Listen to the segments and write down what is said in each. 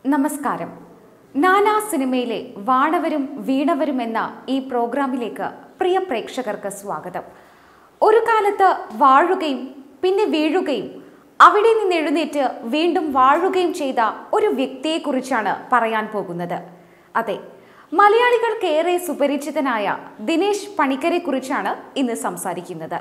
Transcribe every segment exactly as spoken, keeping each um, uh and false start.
നമസ്കാരം. നാനാ സിനിമയിലെ വാണവരും വീണവരും എന്ന ഈ പ്രോഗ്രാമിലേക്ക് പ്രിയ പ്രേക്ഷകർക്ക് സ്വാഗതം. ഒരു കാലത്ത് വാഴുകയും പിന്നെ വീഴുകയും അവിടെ നിന്ന് എഴുന്നേറ്റ് വീണ്ടും വാഴുകയും ചെയ്ത ഒരു വ്യക്തിയെക്കുറിച്ചാണ് പറയാൻ പോകുന്നത്. അതെ, മലയാളികൾക്കേറെ സുപരിചിതനായ ദിനേശ് പണിക്കരെ കുറിച്ചാണ് ഇന്ന് സംസാരിക്കുന്നത്.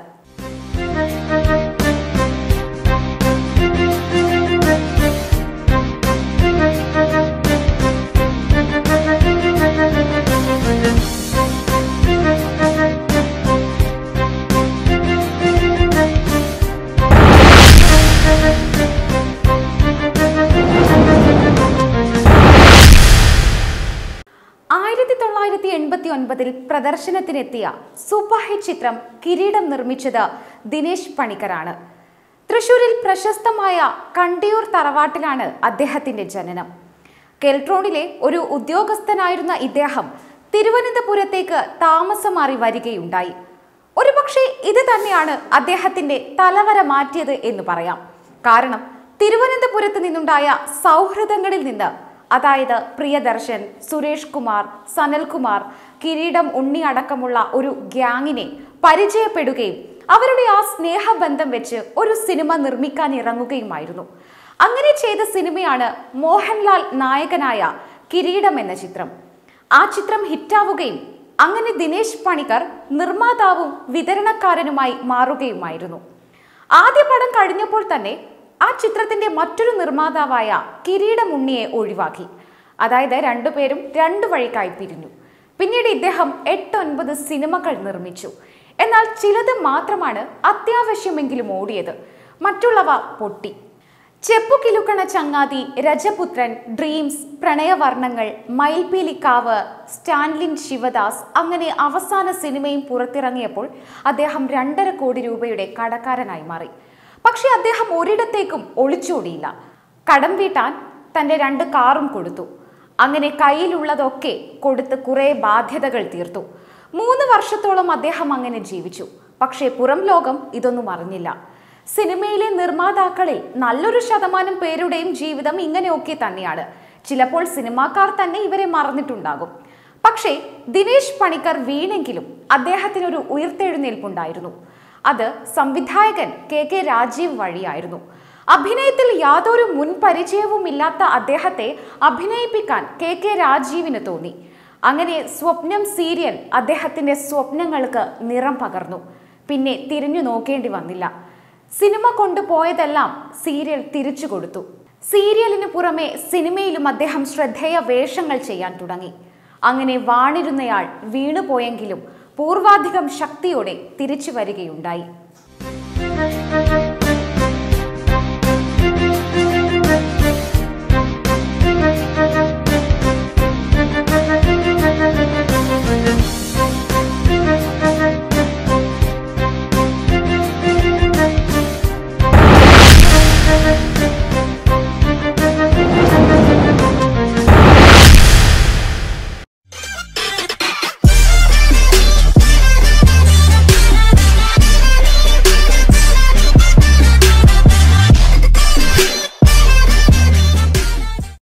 ആയിരത്തി തൊള്ളായിരത്തി എൺപത്തി ഒൻപതിൽ പ്രദർശനത്തിനെത്തിയ സൂപ്പർ ഹിറ്റ് ചിത്രം കിരീടം നിർമ്മിച്ചത് ദിനേശ് പണിക്കറാണ്. തൃശൂരിൽ പ്രശസ്തമായ കണ്ടിയൂർ തറവാട്ടിലാണ് അദ്ദേഹത്തിന്റെ ജനനം. കെൽട്രോണിലെ ഒരു ഉദ്യോഗസ്ഥനായിരുന്ന ഇദ്ദേഹം തിരുവനന്തപുരത്തേക്ക് താമസം മാറി വരികയുണ്ടായി. ഒരുപക്ഷെ ഇത് തന്നെയാണ് അദ്ദേഹത്തിന്റെ തലവര മാറ്റിയത് എന്ന് പറയാം. കാരണം തിരുവനന്തപുരത്ത് നിന്നുണ്ടായ സൗഹൃദങ്ങളിൽ നിന്ന്, അതായത് പ്രിയദർശൻ, സുരേഷ് കുമാർ, സനൽകുമാർ, കിരീടം ഉണ്ണി അടക്കമുള്ള ഒരു ഗ്യാങ്ങിനെ പരിചയപ്പെടുകയും അവരുടെ ആ സ്നേഹബന്ധം വെച്ച് ഒരു സിനിമ നിർമ്മിക്കാൻ ഇറങ്ങുകയുമായിരുന്നു. അങ്ങനെ ചെയ്ത സിനിമയാണ് മോഹൻലാൽ നായകനായ കിരീടം എന്ന ചിത്രം. ആ ചിത്രം ഹിറ്റാവുകയും അങ്ങനെ ദിനേശ് പണിക്കർ നിർമ്മാതാവും വിതരണക്കാരനുമായി മാറുകയുമായിരുന്നു. ആദ്യ പടം കഴിഞ്ഞപ്പോൾ തന്നെ ആ ചിത്രത്തിന്റെ മറ്റൊരു നിർമ്മാതാവായ കിരീടം ഉണ്ണിയെ ഒഴിവാക്കി. അതായത് രണ്ടുപേരും രണ്ടു വഴിക്കായി പിരിഞ്ഞു. പിന്നീട് ഇദ്ദേഹം എട്ടൊൻപത് സിനിമകൾ നിർമ്മിച്ചു. എന്നാൽ ചിലത് മാത്രമാണ് അത്യാവശ്യമെങ്കിലും ഓടിയത്, മറ്റുള്ളവ പൊട്ടി. ചെപ്പുകിലുക്കണ ചങ്ങാതി, രജപുത്രൻ, ഡ്രീംസ്, പ്രണയവർണ്ണങ്ങൾ, മയിൽപീലിക്കാവ്, സ്റ്റാൻലിൻ ശിവദാസ്, അങ്ങനെ അവസാന സിനിമയും പുറത്തിറങ്ങിയപ്പോൾ അദ്ദേഹം രണ്ടര കോടി രൂപയുടെ കടക്കാരനായി മാറി. പക്ഷെ അദ്ദേഹം ഒരിടത്തേക്കും ഒളിച്ചോടിയില്ല. കടം വീട്ടാൻ തൻ്റെ രണ്ട് കാറും കൊടുത്തു. അങ്ങനെ കയ്യിലുള്ളതൊക്കെ കൊടുത്ത് കുറെ ബാധ്യതകൾ തീർത്തു. മൂന്ന് വർഷത്തോളം അദ്ദേഹം അങ്ങനെ ജീവിച്ചു. പക്ഷേ പുറം ലോകം ഇതൊന്നും അറിഞ്ഞില്ല. സിനിമയിലെ നിർമ്മാതാക്കളിൽ നല്ലൊരു ശതമാനം പേരുടെയും ജീവിതം ഇങ്ങനെയൊക്കെ തന്നെയാണ്. ചിലപ്പോൾ സിനിമാക്കാർ തന്നെ ഇവരെ മറന്നിട്ടുണ്ടാകും. പക്ഷേ ദിനേശ് പണിക്കർ വീണെങ്കിലും അദ്ദേഹത്തിനൊരു ഉയർത്തെഴുന്നേൽപ്പുണ്ടായിരുന്നു. അത് സംവിധായകൻ കെ കെ രാജീവ് വഴിയായിരുന്നു. അഭിനയത്തിൽ യാതൊരു മുൻ പരിചയവും ഇല്ലാത്ത അദ്ദേഹത്തെ അഭിനയിപ്പിക്കാൻ കെ കെ രാജീവിന് തോന്നി. അങ്ങനെ സ്വപ്നം സീരിയൽ അദ്ദേഹത്തിന്റെ സ്വപ്നങ്ങൾക്ക് നിറം പകർന്നു. പിന്നെ തിരിഞ്ഞു നോക്കേണ്ടി വന്നില്ല. സിനിമ കൊണ്ടുപോയതെല്ലാം സീരിയൽ തിരിച്ചു കൊടുത്തു. സീരിയലിന് പുറമെ സിനിമയിലും അദ്ദേഹം ശ്രദ്ധേയ വേഷങ്ങൾ ചെയ്യാൻ തുടങ്ങി. അങ്ങനെ വാണിരുന്നയാൾ വീണുപോയെങ്കിലും പൂർവാധികം ശക്തിയോടെ തിരിച്ചു വരികയുണ്ടായി.